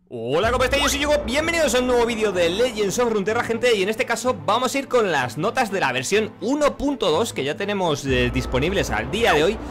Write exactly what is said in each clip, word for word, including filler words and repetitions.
Hola, ¿cómo estáis? Yo soy Hugo, bienvenidos a un nuevo vídeo de Legends of Runeterra, gente. Y en este caso vamos a ir con las notas de la versión uno punto dos que ya tenemos eh, disponibles al día de hoy.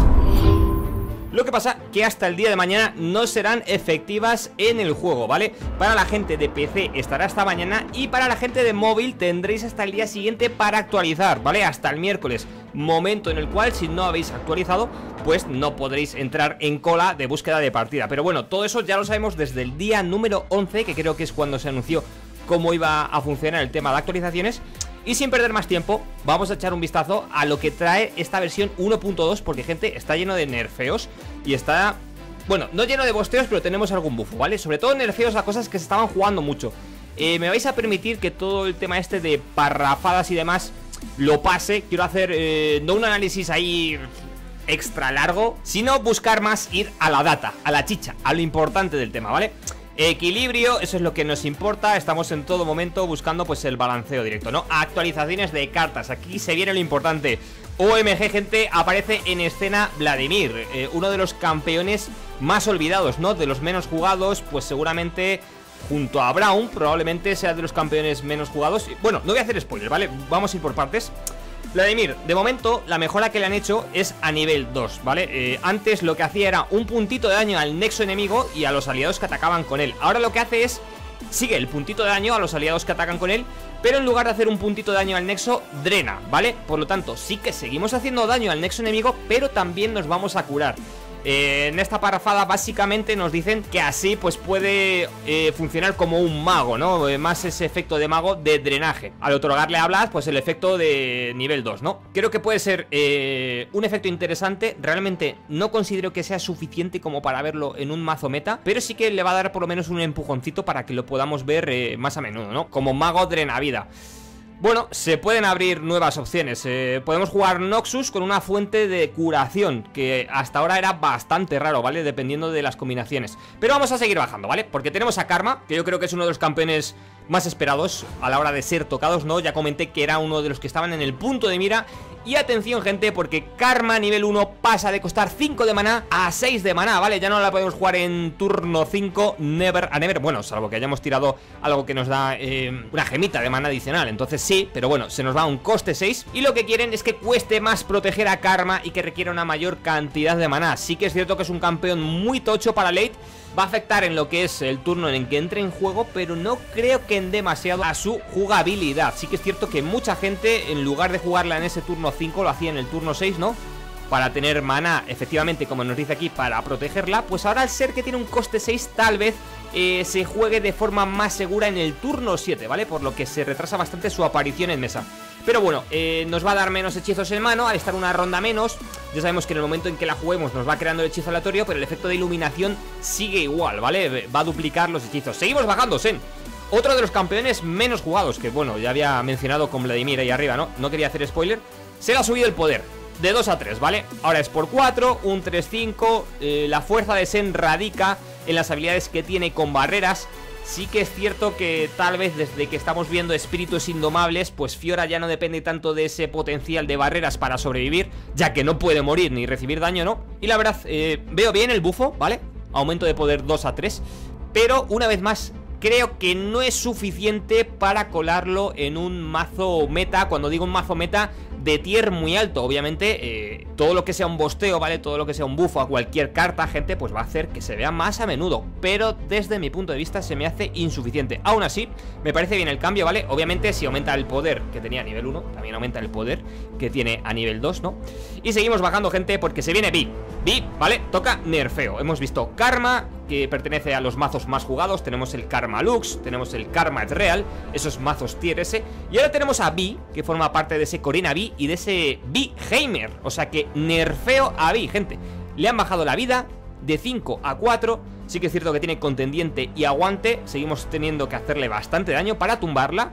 Lo que pasa que hasta el día de mañana no serán efectivas en el juego, ¿vale? Para la gente de P C estará hasta mañana y para la gente de móvil tendréis hasta el día siguiente para actualizar, ¿vale? Hasta el miércoles, momento en el cual si no habéis actualizado pues no podréis entrar en cola de búsqueda de partida. Pero bueno, todo eso ya lo sabemos desde el día número once, que creo que es cuando se anunció cómo iba a funcionar el tema de actualizaciones. Y sin perder más tiempo, vamos a echar un vistazo a lo que trae esta versión uno punto dos, porque, gente, está lleno de nerfeos y está... Bueno, no lleno de bosteos, pero tenemos algún bufo, ¿vale? Sobre todo nerfeos a cosas que se estaban jugando mucho. eh, Me vais a permitir que todo el tema este de parrafadas y demás lo pase. Quiero hacer eh, no un análisis ahí extra largo, sino buscar más ir a la data, a la chicha, a lo importante del tema, ¿vale? Equilibrio, eso es lo que nos importa. Estamos en todo momento buscando pues el balanceo directo, ¿no? Actualizaciones de cartas, aquí se viene lo importante. O M G, gente, aparece en escena Vladimir, eh, uno de los campeones más olvidados, ¿no? De los menos jugados, pues seguramente junto a Braum probablemente sea de los campeones menos jugados. Bueno, no voy a hacer spoiler, ¿vale? Vamos a ir por partes. Vladimir, de momento, la mejora que le han hecho es a nivel dos, ¿vale? Eh, antes lo que hacía era un puntito de daño al nexo enemigo y a los aliados que atacaban con él. Ahora lo que hace es, sigue el puntito de daño a los aliados que atacan con él, pero en lugar de hacer un puntito de daño al nexo, drena, ¿vale? Por lo tanto, sí que seguimos haciendo daño al nexo enemigo, pero también nos vamos a curar. Eh, en esta parrafada básicamente nos dicen que así pues puede eh, funcionar como un mago, ¿no? Eh, más ese efecto de mago de drenaje. Al otorgarle a Blast pues el efecto de nivel dos, ¿no? Creo que puede ser eh, un efecto interesante. Realmente no considero que sea suficiente como para verlo en un mazo meta, pero sí que le va a dar por lo menos un empujoncito para que lo podamos ver eh, más a menudo, ¿no? Como mago drenavida. Bueno, se pueden abrir nuevas opciones. eh, Podemos jugar Noxus con una fuente de curación, que hasta ahora era bastante raro, ¿vale? Dependiendo de las combinaciones. Pero vamos a seguir bajando, ¿vale? Porque tenemos a Karma, que yo creo que es uno de los campeones más esperados a la hora de ser tocados, ¿no? Ya comenté que era uno de los que estaban en el punto de mira. Y atención, gente, porque Karma nivel uno pasa de costar cinco de maná a seis de maná, ¿vale? Ya no la podemos jugar en turno cinco, never a never. Bueno, salvo que hayamos tirado algo que nos da eh, una gemita de maná adicional. Entonces sí, pero bueno, se nos va a un coste seis. Y lo que quieren es que cueste más proteger a Karma y que requiera una mayor cantidad de maná. Sí que es cierto que es un campeón muy tocho para late. Va a afectar en lo que es el turno en el que entre en juego, pero no creo que en demasiado a su jugabilidad. Sí que es cierto que mucha gente, en lugar de jugarla en ese turno cinco, lo hacía en el turno seis, ¿no? Para tener maná, efectivamente, como nos dice aquí, para protegerla. Pues ahora, al ser que tiene un coste seis, tal vez eh, se juegue de forma más segura en el turno siete, ¿vale? Por lo que se retrasa bastante su aparición en mesa. Pero bueno, eh, nos va a dar menos hechizos en mano al estar una ronda menos. Ya sabemos que en el momento en que la juguemos nos va creando el hechizo aleatorio, pero el efecto de iluminación sigue igual, ¿vale? Va a duplicar los hechizos. Seguimos bajando, Sen. Otro de los campeones menos jugados, que bueno, ya había mencionado con Vladimir ahí arriba, ¿no? No quería hacer spoiler. Se le ha subido el poder de dos a tres, ¿vale? Ahora es por cuatro, un tres cinco. eh, La fuerza de Sen radica en las habilidades que tiene con barreras. Sí que es cierto que tal vez desde que estamos viendo espíritus indomables, pues Fiora ya no depende tanto de ese potencial de barreras para sobrevivir, ya que no puede morir ni recibir daño, ¿no? Y la verdad, eh, veo bien el bufo, ¿vale? Aumento de poder dos a tres. Pero una vez más, creo que no es suficiente para colarlo en un mazo meta. Cuando digo un mazo meta, de tier muy alto. Obviamente, eh, todo lo que sea un bosteo, ¿vale? Todo lo que sea un buffo a cualquier carta, gente, pues va a hacer que se vea más a menudo. Pero desde mi punto de vista se me hace insuficiente. Aún así, me parece bien el cambio, ¿vale? Obviamente, si aumenta el poder que tenía a nivel uno, también aumenta el poder que tiene a nivel dos, ¿no? Y seguimos bajando, gente, porque se viene Vi. Vi, ¿vale? Toca nerfeo. Hemos visto Karma, que pertenece a los mazos más jugados. Tenemos el Karma Lux, tenemos el Karma Real, esos mazos tier S. Y ahora tenemos a Vi, que forma parte de ese Corina Vi y de ese Vi Heimer. O sea que nerfeo a Vi, gente. Le han bajado la vida de cinco a cuatro. Sí que es cierto que tiene contendiente y aguante. Seguimos teniendo que hacerle bastante daño para tumbarla,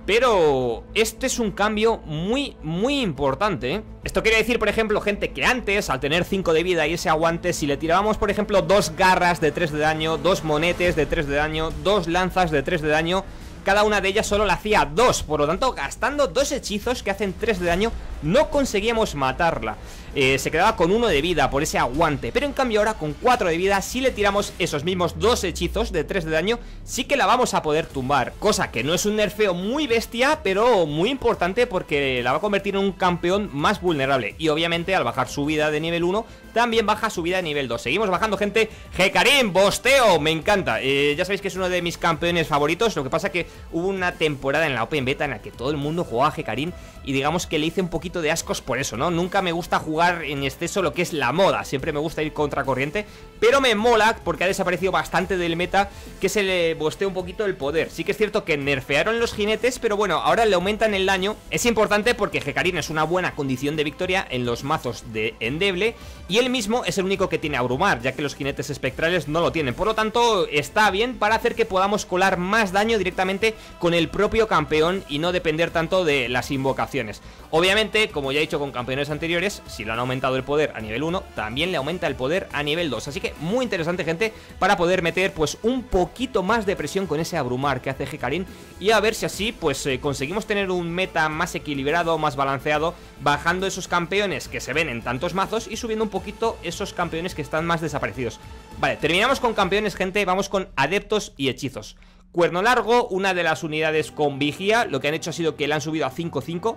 pero este es un cambio muy, muy importante, ¿eh? Esto quiere decir, por ejemplo, gente, que antes, al tener cinco de vida y ese aguante, si le tirábamos, por ejemplo, dos garras de tres de daño, dos monetes de tres de daño, dos lanzas de tres de daño, cada una de ellas solo le hacía dos. Por lo tanto, gastando dos hechizos que hacen tres de daño, no conseguíamos matarla. eh, se quedaba con uno de vida por ese aguante. Pero en cambio ahora con cuatro de vida, si le tiramos esos mismos dos hechizos de tres de daño, sí que la vamos a poder tumbar. Cosa que no es un nerfeo muy bestia, pero muy importante porque la va a convertir en un campeón más vulnerable. Y obviamente al bajar su vida de nivel uno, también baja su vida de nivel dos. Seguimos bajando, gente. Hecarim, bosteo, me encanta. eh, Ya sabéis que es uno de mis campeones favoritos. Lo que pasa que hubo una temporada en la Open Beta en la que todo el mundo jugaba a Hecarim y digamos que le hice un poquito de ascos por eso, ¿no? Nunca me gusta jugar en exceso lo que es la moda. Siempre me gusta ir contracorriente, pero me mola porque ha desaparecido bastante del meta que se le bostee un poquito el poder. Sí que es cierto que nerfearon los jinetes, pero bueno, ahora le aumentan el daño. Es importante porque Hecarim es una buena condición de victoria en los mazos de endeble y él mismo es el único que tiene abrumar, ya que los jinetes espectrales no lo tienen. Por lo tanto, está bien para hacer que podamos colar más daño directamente con el propio campeón y no depender tanto de las invocaciones. Obviamente, como ya he dicho con campeones anteriores, si le han aumentado el poder a nivel uno, también le aumenta el poder a nivel dos. Así que muy interesante, gente, para poder meter pues un poquito más de presión con ese abrumar que hace Hecarim y a ver si así pues eh, conseguimos tener un meta más equilibrado, más balanceado, bajando esos campeones que se ven en tantos mazos y subiendo un poquito esos campeones que están más desaparecidos. Vale, terminamos con campeones, gente. Vamos con adeptos y hechizos. Cuerno largo, una de las unidades con vigía. Lo que han hecho ha sido que le han subido a cinco cinco.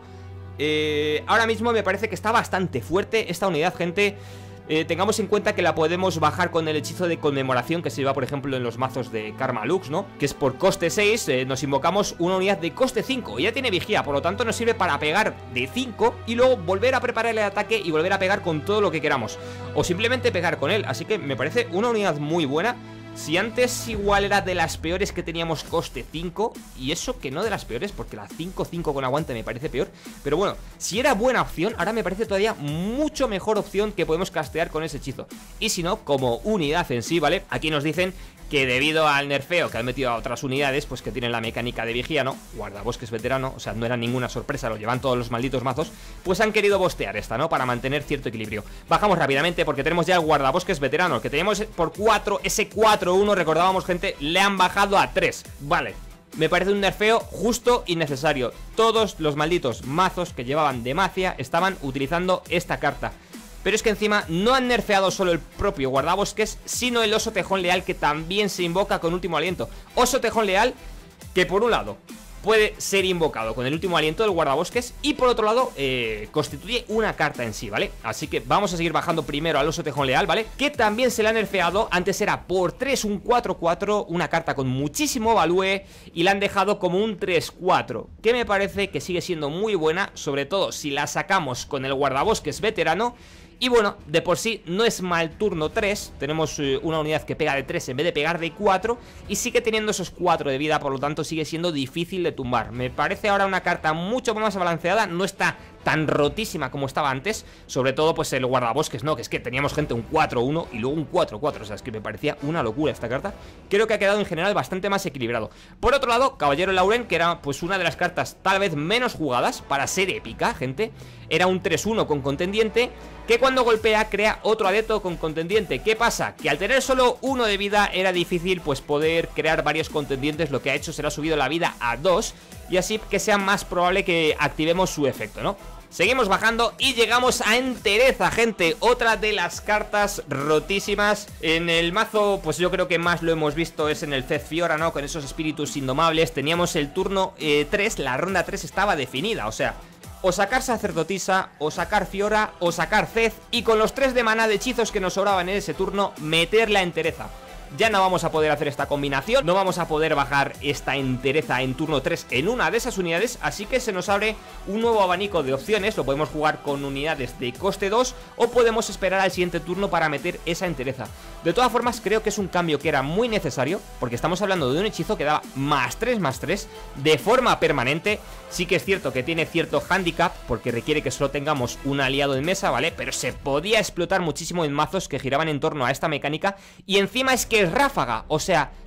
eh, Ahora mismo me parece que está bastante fuerte esta unidad, gente. Eh, tengamos en cuenta que la podemos bajar con el hechizo de conmemoración que se lleva, por ejemplo, en los mazos de Karma Lux, ¿no? Que es por coste seis, eh, nos invocamos una unidad de coste cinco y ya tiene vigía, por lo tanto nos sirve para pegar de cinco y luego volver a preparar el ataque y volver a pegar con todo lo que queramos, o simplemente pegar con él. Así que me parece una unidad muy buena. Si antes igual era de las peores que teníamos coste cinco, y eso que no de las peores, porque la cinco cinco con aguante me parece peor, pero bueno, si era buena opción, ahora me parece todavía mucho mejor opción que podemos castear con ese hechizo. Y si no, como unidad en sí, ¿vale? Aquí nos dicen que debido al nerfeo que han metido a otras unidades, pues que tienen la mecánica de vigía, ¿no? Guardabosques veterano, o sea, no era ninguna sorpresa, lo llevan todos los malditos mazos, pues han querido bostear esta, ¿no? Para mantener cierto equilibrio. Bajamos rápidamente porque tenemos ya el guardabosques veterano, que teníamos por cuatro, ese cuatro uno, recordábamos, gente, le han bajado a tres, vale. Me parece un nerfeo justo y necesario. Todos los malditos mazos que llevaban demacia estaban utilizando esta carta. Pero es que encima no han nerfeado solo el propio guardabosques, sino el oso tejón leal, que también se invoca con último aliento. Oso tejón leal que por un lado puede ser invocado con el último aliento del guardabosques y por otro lado eh, constituye una carta en sí, ¿vale? Así que vamos a seguir bajando primero al oso tejón leal, ¿vale? Que también se le ha nerfeado. Antes era por tres un cuatro cuatro, una carta con muchísimo value, y la han dejado como un tres cuatro, que me parece que sigue siendo muy buena, sobre todo si la sacamos con el guardabosques veterano. Y bueno, de por sí no es mal turno tres. Tenemos eh, una unidad que pega de tres en vez de pegar de cuatro, y sigue teniendo esos cuatro de vida, por lo tanto sigue siendo difícil de tumbar. Me parece ahora una carta mucho más balanceada. No está tan rotísima como estaba antes. Sobre todo pues el guardabosques, ¿no? Que es que teníamos, gente, un cuatro uno y luego un cuatro cuatro. O sea, es que me parecía una locura esta carta. Creo que ha quedado en general bastante más equilibrado. Por otro lado, Caballero Lauren, que era pues una de las cartas tal vez menos jugadas para ser épica, gente. Era un tres uno con contendiente, que cuando golpea crea otro adepto con contendiente. ¿Qué pasa? Que al tener solo uno de vida era difícil pues poder crear varios contendientes. Lo que ha hecho será subido la vida a dos, y así que sea más probable que activemos su efecto, ¿no? Seguimos bajando y llegamos a Entereza, gente. Otra de las cartas rotísimas. En el mazo, pues yo creo que más lo hemos visto es en el Zed Fiora, ¿no? Con esos espíritus indomables. Teníamos el turno eh, tres, la ronda tres estaba definida, o sea, o sacar sacerdotisa, o sacar Fiora, o sacar Zed, y con los tres de maná de hechizos que nos sobraban en ese turno, meter la Entereza. Ya no vamos a poder hacer esta combinación, no vamos a poder bajar esta Entereza en turno tres en una de esas unidades, así que se nos abre un nuevo abanico de opciones. Lo podemos jugar con unidades de coste dos, o podemos esperar al siguiente turno para meter esa Entereza. De todas formas, creo que es un cambio que era muy necesario, porque estamos hablando de un hechizo que daba más tres más tres de forma permanente. Sí que es cierto que tiene cierto handicap, porque requiere que solo tengamos un aliado en mesa, ¿vale? Pero se podía explotar muchísimo en mazos que giraban en torno a esta mecánica. Y encima es que es ráfaga, o sea,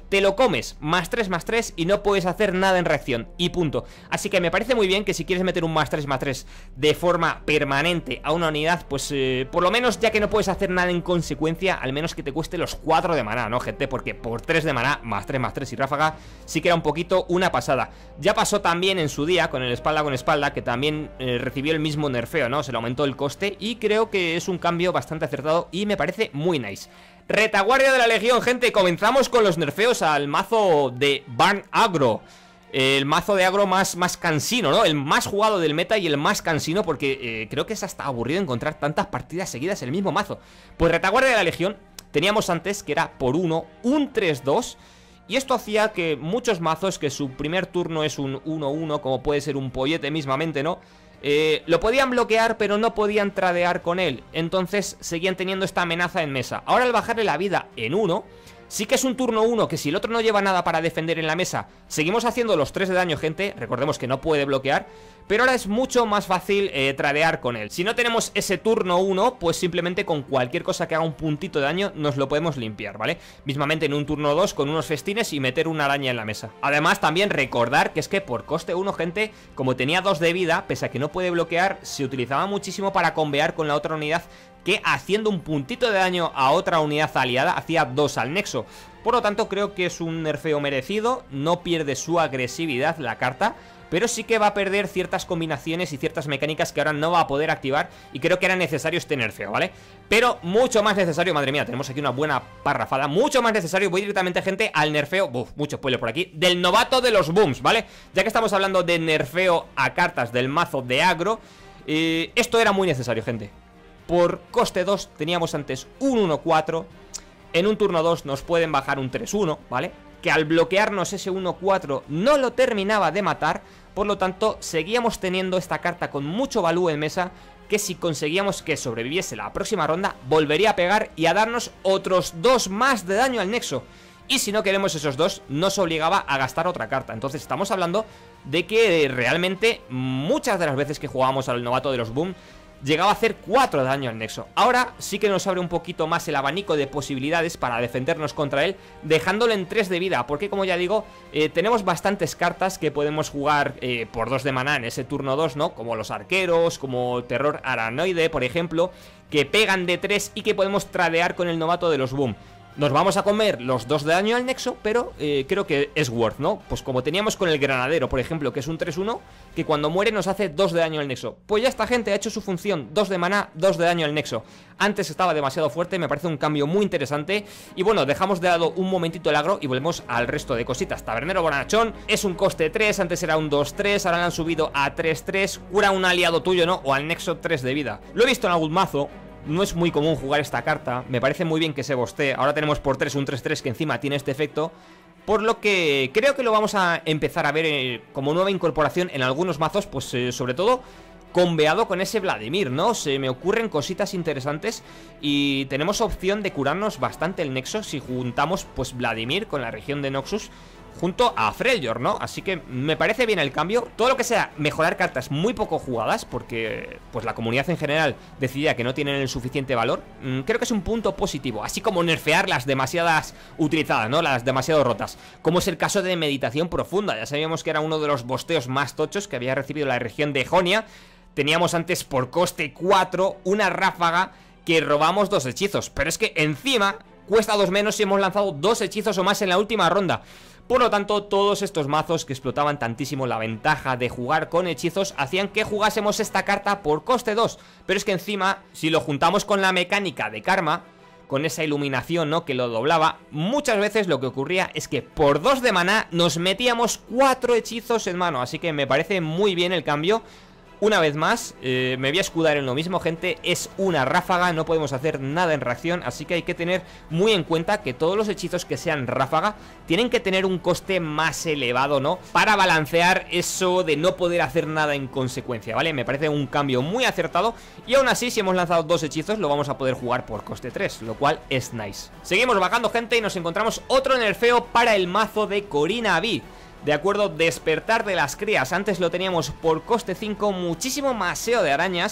te lo comes, más tres, más tres, y no puedes hacer nada en reacción, y punto. Así que me parece muy bien que si quieres meter un más tres, más tres de forma permanente a una unidad, pues eh, por lo menos, ya que no puedes hacer nada en consecuencia, al menos que te cueste los cuatro de maná, ¿no, gente? Porque por tres de maná, más tres, más tres y ráfaga, sí que era un poquito una pasada. Ya pasó también en su día con el espalda con espalda, que también eh, recibió el mismo nerfeo, ¿no? Se le aumentó el coste, y creo que es un cambio bastante acertado y me parece muy nice. Retaguardia de la Legión, gente. Comenzamos con los nerfeos al mazo de Barn Agro. El mazo de agro más, más cansino, ¿no? El más jugado del meta y el más cansino, porque eh, creo que es hasta aburrido encontrar tantas partidas seguidas el mismo mazo. Pues retaguardia de la Legión teníamos antes, que era por uno, un tres dos. Y esto hacía que muchos mazos, que su primer turno es un uno uno, como puede ser un pollete mismamente, ¿no? Eh, lo podían bloquear, pero no podían tradear con él. Entonces seguían teniendo esta amenaza en mesa. Ahora, al bajarle la vida en uno, sí que es un turno uno, que si el otro no lleva nada para defender en la mesa, seguimos haciendo los tres de daño, gente. Recordemos que no puede bloquear, pero ahora es mucho más fácil eh, tradear con él. Si no tenemos ese turno uno, pues simplemente con cualquier cosa que haga un puntito de daño nos lo podemos limpiar, ¿vale? Mismamente en un turno dos con unos festines y meter una araña en la mesa. Además, también recordar que es que por coste uno, gente, como tenía dos de vida, pese a que no puede bloquear, se utilizaba muchísimo para combear con la otra unidad, que haciendo un puntito de daño a otra unidad aliada hacía dos al nexo. Por lo tanto, creo que es un nerfeo merecido. No pierde su agresividad la carta, pero sí que va a perder ciertas combinaciones y ciertas mecánicas que ahora no va a poder activar, y creo que era necesario este nerfeo, ¿vale? Pero mucho más necesario, madre mía, tenemos aquí una buena parrafada. Mucho más necesario, voy directamente, gente, al nerfeo, uf, mucho spoiler por aquí, del novato de los booms, ¿vale? Ya que estamos hablando de nerfeo a cartas del mazo de agro, eh, esto era muy necesario, gente. Por coste dos teníamos antes un uno cuatro. En un turno dos nos pueden bajar un tres uno, ¿vale? Que al bloquearnos ese uno cuatro no lo terminaba de matar. Por lo tanto, seguíamos teniendo esta carta con mucho valor en mesa, que si conseguíamos que sobreviviese la próxima ronda, volvería a pegar y a darnos otros dos más de daño al nexo. Y si no queremos esos dos, nos obligaba a gastar otra carta. Entonces estamos hablando de que realmente muchas de las veces que jugábamos al novato de los boom llegaba a hacer cuatro de daño al nexo. Ahora sí que nos abre un poquito más el abanico de posibilidades para defendernos contra él, dejándolo en tres de vida, porque como ya digo, eh, tenemos bastantes cartas que podemos jugar eh, por dos de maná en ese turno dos, ¿no? Como los arqueros, como terror aranoide, por ejemplo, que pegan de tres y que podemos tradear con el novato de los boom. Nos vamos a comer los dos de daño al nexo, pero eh, creo que es worth, ¿no? Pues como teníamos con el granadero, por ejemplo, que es un tres uno, que cuando muere nos hace dos de daño al nexo. Pues ya esta gente ha hecho su función, dos de maná, dos de daño al nexo. Antes estaba demasiado fuerte, me parece un cambio muy interesante. Y bueno, dejamos de lado un momentito el agro y volvemos al resto de cositas. Tabernero bonachón, es un coste tres, antes era un dos tres, ahora le han subido a tres tres. Cura un aliado tuyo, ¿no? O al nexo tres de vida. Lo he visto en algún mazo. No es muy común jugar esta carta, me parece muy bien que se bostee. Ahora tenemos por tres un tres tres que encima tiene este efecto, por lo que creo que lo vamos a empezar a ver eh, como nueva incorporación en algunos mazos, pues eh, sobre todo combeado con ese Vladimir, ¿no? Se me ocurren cositas interesantes y tenemos opción de curarnos bastante el nexo si juntamos pues Vladimir con la región de Noxus junto a Freljord, ¿no? Así que me parece bien el cambio. Todo lo que sea mejorar cartas muy poco jugadas, porque pues la comunidad en general decidía que no tienen el suficiente valor, creo que es un punto positivo. Así como nerfear las demasiadas utilizadas, ¿no? Las demasiado rotas, como es el caso de Meditación Profunda. Ya sabíamos que era uno de los bosteos más tochos que había recibido la región de Jonia. Teníamos antes por coste cuatro una ráfaga que robamos dos hechizos, pero es que encima cuesta dos menos si hemos lanzado dos hechizos o más en la última ronda. Por lo tanto, todos estos mazos que explotaban tantísimo la ventaja de jugar con hechizos hacían que jugásemos esta carta por coste dos. Pero es que encima, si lo juntamos con la mecánica de karma, con esa iluminación, ¿no?, que lo doblaba, muchas veces lo que ocurría es que por dos de maná nos metíamos cuatro hechizos en mano. Así que me parece muy bien el cambio. Una vez más, eh, me voy a escudar en lo mismo, gente. Es una ráfaga, no podemos hacer nada en reacción, así que hay que tener muy en cuenta que todos los hechizos que sean ráfaga tienen que tener un coste más elevado, ¿no? Para balancear eso de no poder hacer nada en consecuencia, ¿vale? Me parece un cambio muy acertado. Y aún así, si hemos lanzado dos hechizos, lo vamos a poder jugar por coste tres, lo cual es nice. Seguimos bajando, gente, y nos encontramos otro nerfeo para el mazo de Corina Vi. De acuerdo, Despertar de las Crías. Antes lo teníamos por coste cinco, muchísimo maseo de arañas.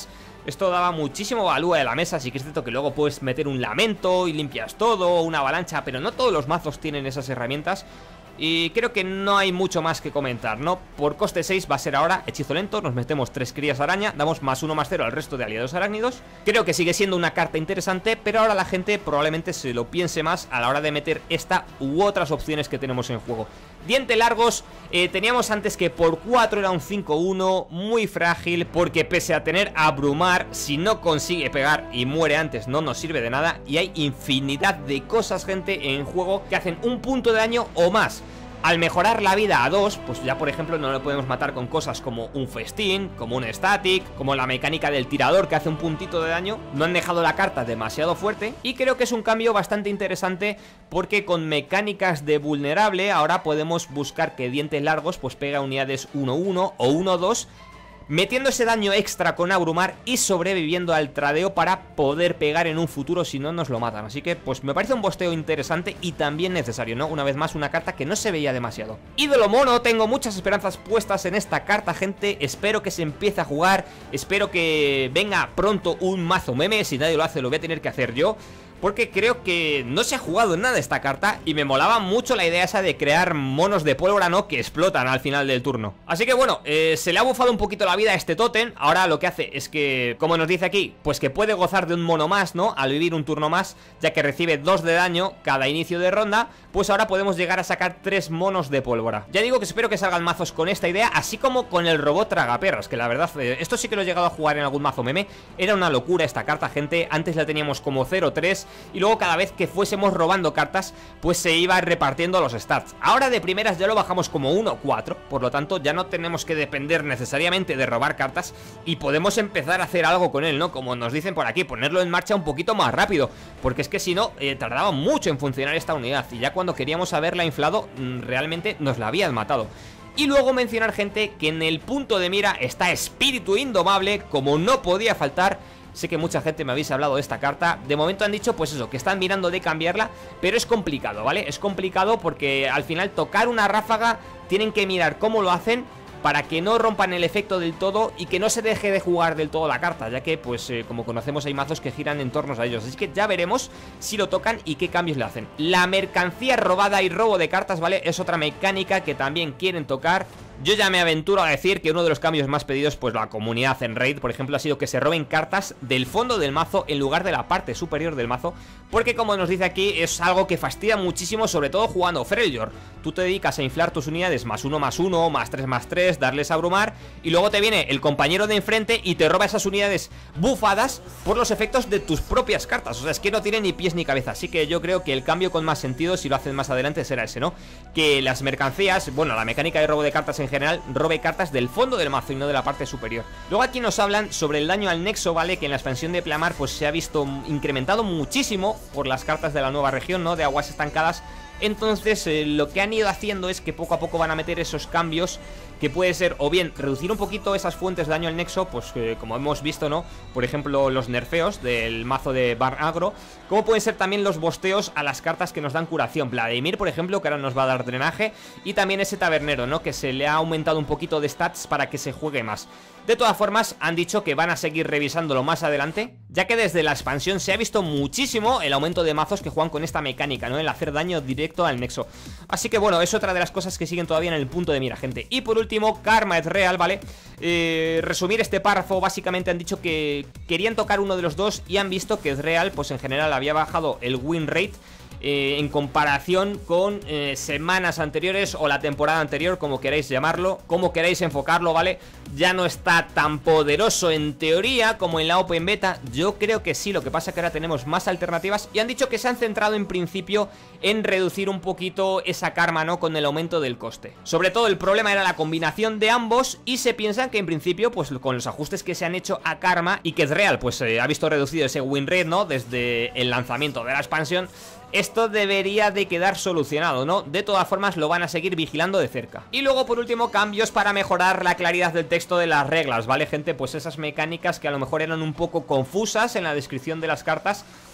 Esto daba muchísimo valor de la mesa. Sí que es cierto que luego puedes meter un lamento y limpias todo, una avalancha, pero no todos los mazos tienen esas herramientas. Y creo que no hay mucho más que comentar, ¿no? Por coste seis va a ser ahora hechizo lento. Nos metemos tres crías araña, damos más uno más cero al resto de aliados arácnidos. Creo que sigue siendo una carta interesante, pero ahora la gente probablemente se lo piense más a la hora de meter esta u otras opciones que tenemos en juego. Dientes largos, eh, teníamos antes que por cuatro era un cinco uno, muy frágil, porque pese a tener abrumar, si no consigue pegar y muere antes no nos sirve de nada. Y hay infinidad de cosas, gente, en juego que hacen un punto de daño o más. Al mejorar la vida a dos, pues ya por ejemplo no lo podemos matar con cosas como un festín, como un static, como la mecánica del tirador que hace un puntito de daño. No han dejado la carta demasiado fuerte y creo que es un cambio bastante interesante, porque con mecánicas de vulnerable ahora podemos buscar que dientes largos pues pega unidades uno uno o uno dos, metiendo ese daño extra con abrumar y sobreviviendo al tradeo para poder pegar en un futuro si no nos lo matan. Así que pues me parece un bosteo interesante y también necesario, ¿no? Una vez más una carta que no se veía demasiado. Ídolo mono, tengo muchas esperanzas puestas en esta carta, gente. Espero que se empiece a jugar, espero que venga pronto un mazo meme. Si nadie lo hace lo voy a tener que hacer yo, porque creo que no se ha jugado nada esta carta y me molaba mucho la idea esa de crear monos de pólvora, ¿no? Que explotan al final del turno. Así que bueno, eh, se le ha bufado un poquito la vida a este tótem. Ahora lo que hace es que, como nos dice aquí, pues que puede gozar de un mono más, ¿no? Al vivir un turno más, ya que recibe dos de daño cada inicio de ronda. Pues ahora podemos llegar a sacar tres monos de pólvora. Ya digo que espero que salgan mazos con esta idea, así como con el robot tragaperras, que la verdad, eh, esto sí que lo he llegado a jugar en algún mazo meme. Era una locura esta carta, gente. Antes la teníamos como cero tres y luego cada vez que fuésemos robando cartas pues se iba repartiendo los stats. Ahora de primeras ya lo bajamos como uno cuatro, por lo tanto ya no tenemos que depender necesariamente de robar cartas y podemos empezar a hacer algo con él, ¿no? Como nos dicen por aquí, ponerlo en marcha un poquito más rápido, porque es que si no, eh, tardaba mucho en funcionar esta unidad y ya cuando queríamos haberla inflado, mmm, realmente nos la habían matado. Y luego mencionar, gente, que en el punto de mira está Espíritu Indomable, como no podía faltar. Sé que mucha gente me habéis hablado de esta carta. De momento han dicho pues eso, que están mirando de cambiarla, pero es complicado, ¿vale? Es complicado porque al final tocar una ráfaga tienen que mirar cómo lo hacen para que no rompan el efecto del todo y que no se deje de jugar del todo la carta, ya que pues eh, como conocemos hay mazos que giran en torno a ellos. Así que ya veremos si lo tocan y qué cambios le hacen. La mercancía robada y robo de cartas, ¿vale? Es otra mecánica que también quieren tocar. Yo ya me aventuro a decir que uno de los cambios más pedidos, pues la comunidad en Raid, por ejemplo, ha sido que se roben cartas del fondo del mazo en lugar de la parte superior del mazo, porque como nos dice aquí, es algo que fastidia muchísimo, sobre todo jugando Freljord. Tú te dedicas a inflar tus unidades más uno más uno, más tres más tres, darles a abrumar, y luego te viene el compañero de enfrente y te roba esas unidades bufadas por los efectos de tus propias cartas. O sea, es que no tiene ni pies ni cabeza. Así que yo creo que el cambio con más sentido, si lo hacen más adelante, será ese, ¿no? Que las mercancías, bueno, la mecánica de robo de cartas en general, robe cartas del fondo del mazo y no de la parte superior. Luego aquí nos hablan sobre el daño al nexo, ¿vale? Que en la expansión de Plamar pues se ha visto incrementado muchísimo por las cartas de la nueva región, ¿no? De aguas estancadas. Entonces eh, lo que han ido haciendo es que poco a poco van a meter esos cambios, que puede ser o bien reducir un poquito esas fuentes de daño al nexo, pues eh, como hemos visto, ¿no? Por ejemplo, los nerfeos del mazo de Bar Agro, como pueden ser también los bosteos a las cartas que nos dan curación. Vladimir, por ejemplo, que ahora nos va a dar drenaje, y también ese tabernero, ¿no? Que se le ha aumentado un poquito de stats para que se juegue más. De todas formas, han dicho que van a seguir revisándolo más adelante, ya que desde la expansión se ha visto muchísimo el aumento de mazos que juegan con esta mecánica, ¿no? El hacer daño directo al nexo. Así que bueno, es otra de las cosas que siguen todavía en el punto de mira, gente. Y por último, Karma es real, ¿vale? Eh, resumir este párrafo, básicamente han dicho que querían tocar uno de los dos y han visto que es real, pues en general había bajado el win rate Eh, en comparación con eh, semanas anteriores o la temporada anterior, como queráis llamarlo, como queráis enfocarlo, ¿vale? Ya no está tan poderoso en teoría como en la Open Beta. Yo creo que sí, lo que pasa es que ahora tenemos más alternativas y han dicho que se han centrado en principio en reducir un poquito esa karma, ¿no? Con el aumento del coste. Sobre todo el problema era la combinación de ambos y se piensan que en principio, pues con los ajustes que se han hecho a karma y que es real, pues eh, ha visto reducido ese win rate, ¿no? Desde el lanzamiento de la expansión. Esto debería de quedar solucionado, ¿no? De todas formas lo van a seguir vigilando de cerca. Y luego por último, cambios para mejorar la claridad del texto de las reglas, ¿vale, gente? Pues esas mecánicas que a lo mejor eran un poco confusas en la descripción de las cartas,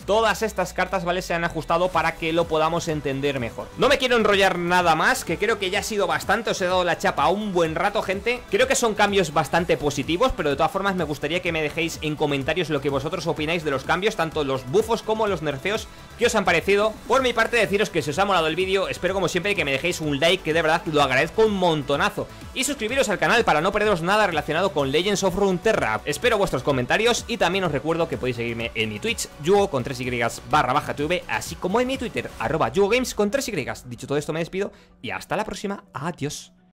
todas estas cartas, ¿vale?, se han ajustado para que lo podamos entender mejor. No me quiero enrollar nada más, que creo que ya ha sido bastante, os he dado la chapa a un buen rato, gente. Creo que son cambios bastante positivos, pero de todas formas me gustaría que me dejéis en comentarios lo que vosotros opináis de los cambios, tanto los bufos como los nerfeos, que os han parecido. Por mi parte, deciros que si os ha molado el vídeo, espero como siempre que me dejéis un like, que de verdad lo agradezco un montonazo, y suscribiros al canal para no perderos nada relacionado con Legends of Runeterra. Espero vuestros comentarios y también os recuerdo que podéis seguirme en mi Twitch, yugo con tres y barra baja tv, así como en mi Twitter, arroba yugogames con tres y. Dicho todo esto, me despido y hasta la próxima. Adiós.